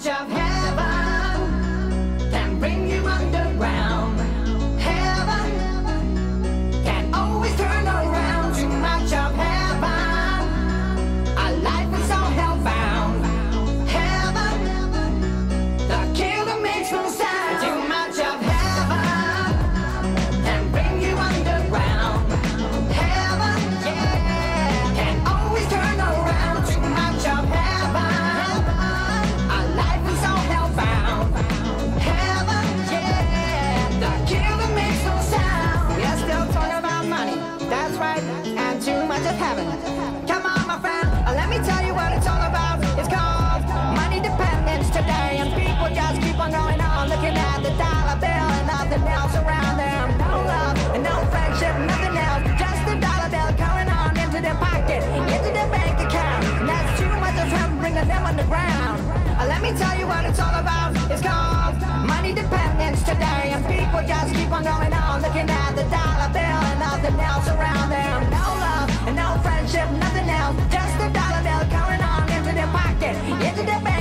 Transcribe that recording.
of heaven can bring you underground. Heaven can always turn around. Too much of heaven, our life is all hellbound. Heaven, the killer makes no sound. Too much of heaven can bring you underground. Heaven, yeah, can always turn around. Too much of heaven, our life is all hellbound. Heaven, yeah, the killer makes no sound. We are still talking about money, that's right, and too much of heaven. Come on, my friend, let me tell you what it's all about. It's called money dependence today, and people just keep on going on, looking at the dollar bill and nothing else around them. No love and no friendship, nothing else, just the dollar bill going on into their pocket, into their bank account, and that's too much of heaven bringing them underground. Let me tell you what it's all about. It's called money dependence today, and people just keep on going on, looking at the dollar bill and nothing else around them. No love and no friendship, nothing else, just the dollar bill going on into their pocket, into their bank